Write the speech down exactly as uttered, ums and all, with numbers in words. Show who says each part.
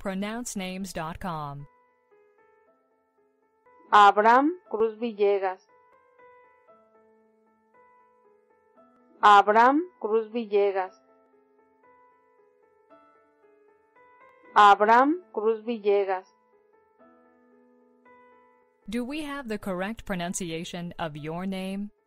Speaker 1: pronounce names dot com.
Speaker 2: Abraham Cruzvillegas. Abraham Cruzvillegas. Abraham Cruzvillegas.
Speaker 1: Do we have the correct pronunciation of your name?